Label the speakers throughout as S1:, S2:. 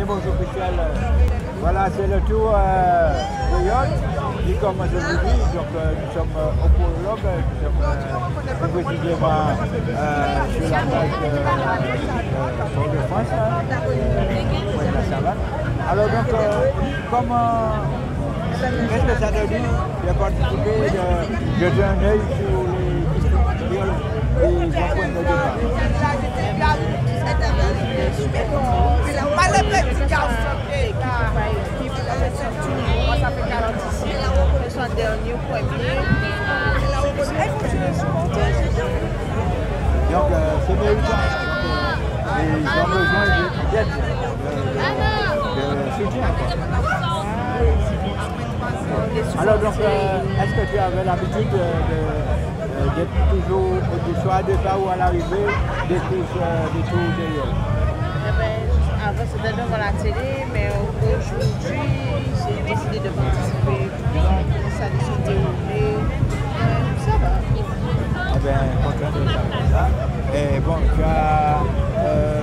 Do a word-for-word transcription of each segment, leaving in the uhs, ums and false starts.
S1: bonjour Michel. Voilà, c'est le tour euh, de yacht. Et comme je vous dis, donc, euh, nous sommes euh, au prologue, nous sommes euh, plus précisément euh, sur la plage de euh, Port-de-France, euh, de la Savane. Alors donc, euh, comment, qu'est-ce que ça te dit de participer, de jeter un œil sur les distributeurs et les points de départ?
S2: Pas les petits garçons qui ça fait quarante ici, ils sont derniers ou premiers.
S1: Donc euh, c'est méritant. Et ils ont besoin d'aide, de, de soutien. Alors donc, euh, est-ce que tu avais l'habitude de, de, d'être toujours du soir de départ ou à l'arrivée des courses euh, des tours de yacht?
S2: Avant c'était devant la télé, mais aujourd'hui j'ai décidé de participer. Ça a décidé de dérouler. Ça va.
S1: Eh bien, content de savoir ça. Et bon, tu as euh,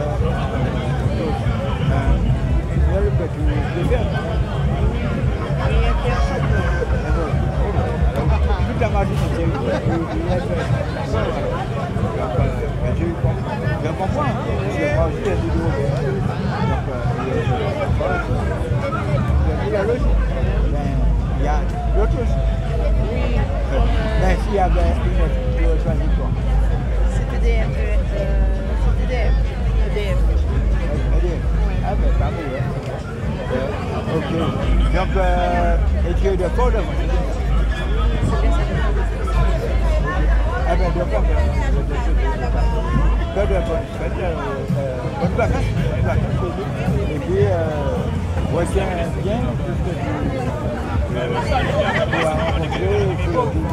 S1: une seule que tu préfères. Toute la magie de série, je comprends. Je mange des vidéos. Il y a logique. Il y a d'autres choses.
S2: Oui.
S1: Mais s'il y avait une autre, tu aurais choisi quoi?
S2: C'était des M E. C'était des M E. E D F.
S1: Ah ben, pas mal. Ok. Donc, euh, et tu es de Port-de-France? Ah ben, de Port-de-France. Bonne vacances. Bonne vacances. Et puis, euh, retiens bien tout ce que tu vas rencontrer.